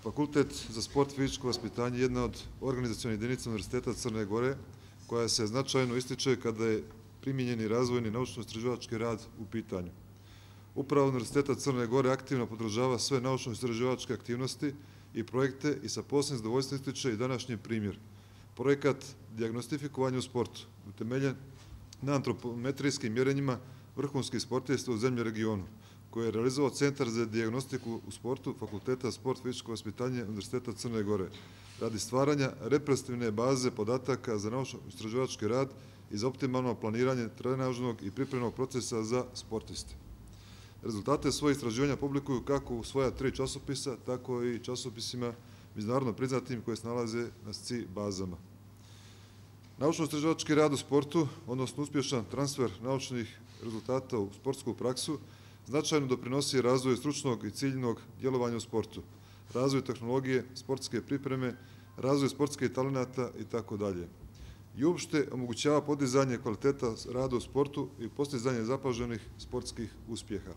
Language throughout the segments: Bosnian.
Fakultet za sport i fizičko vaspitanje je jedna od organizacionih jedinica Univerziteta Crne Gore, koja se značajno ističe kada je primijenjeni razvojni naučno-istraživački rad u pitanju. Uprava Univerziteta Crne Gore aktivno podržava sve naučno-istraživačke aktivnosti i projekte i sa posebnim zadovoljstvom ističe i današnji primjer. Projekat dijagnostifikovanja u sportu, utemeljen na antropometrijskim mjerenjima vrhunskih sportista u zemlji i regionu, koji je realizovao Centar za dijagnostiku u sportu Fakulteta sport i fizičko vaspitanje Univerziteta Crne Gore, radi stvaranja reprezentativne baze podataka za naučno-istraživački rad i za optimalno planiranje trenažnog i pripremnog procesa za sportiste. Rezultate svojih istraživanja publikuju kako u svoja 3 časopisa, tako i časopisima međunarodno priznatim koje se nalaze na SCI bazama. Naučno-istraživački rad u sportu, odnosno uspješan transfer naučnih rezultata u sportsku praksu, značajno doprinosi razvoju stručnog i ciljnog djelovanja u sportu, razvoju tehnologije, sportske pripreme, razvoju sportskih talenata itd. I uopšte omogućava podizanje kvaliteta rada u sportu i postizanje zapaženih sportskih uspjeha.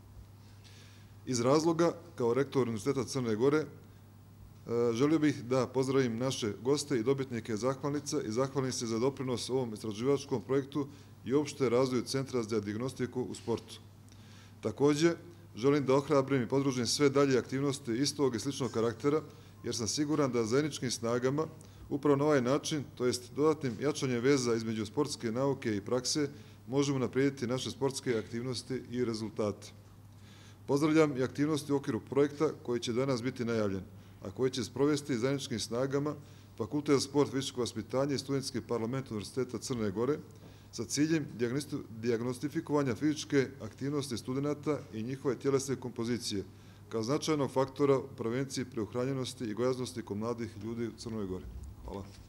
Iz razloga, kao rektor Univerziteta Crne Gore, želio bih da pozdravim naše goste i dobitnike zahvalnica i zahvalim se za doprinos ovom istraživačkom projektu i uopšte razvoju Centra za dijagnostiku u sportu. Također, želim da ohrabrim i podržim sve dalje aktivnosti istog i sličnog karaktera, jer sam siguran da zajedničkim snagama, upravo na ovaj način, to jest dodatnim jačanjem veza između sportske nauke i prakse, možemo unaprijediti naše sportske aktivnosti i rezultate. Pozdravljam i aktivnosti u okviru projekta koji će danas biti najavljen, a koji će sprovesti zajedničkim snagama Fakultet za sport i fizičko vaspitanje i Studentski parlament Univerziteta Crne Gore sa ciljem dijagnostifikovanja fizičke aktivnosti studenata i njihove tjelesne kompozicije kao značajnog faktora u prevenciji preuhranjenosti i gojaznosti kod mladih ljudi u Crnoj Gori. Hvala.